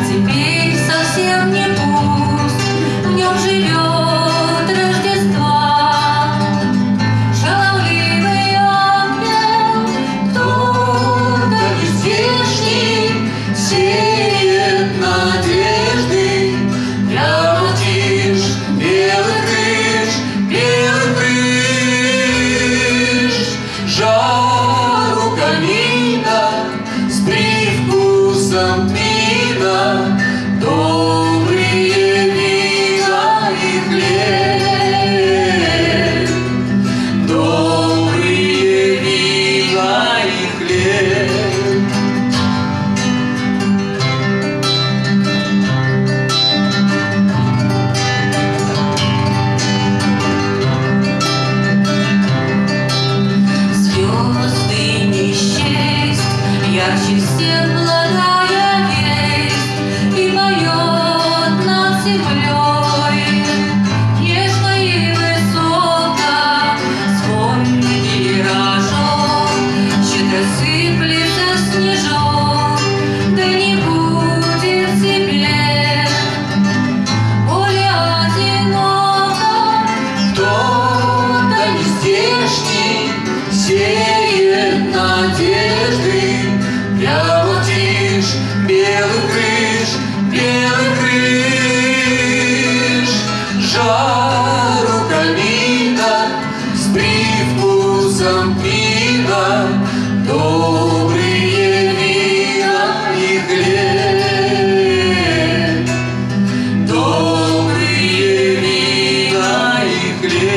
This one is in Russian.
теперь совсем не пуст, в нем живет Рождество. Шаловливый ангел, кто-то нездешний, сеет надежды для птиц белых крыш, белых крыш. Жару камина с привкусом тмина, добрые вина и хлеб, добрые вина и хлеб. Звезды не счесть, ярче всех благая весть, и поет над землей нежно и высоко, звонкий рожок, щедро сыплется снежок, да не будет теплее, более одиноко. Кто-то нездешний сеет надежды для птиц белых крыш, белых крыш. Жару камина с привкусом вина, добрые вина и хлеб, добрые вина и хлеб.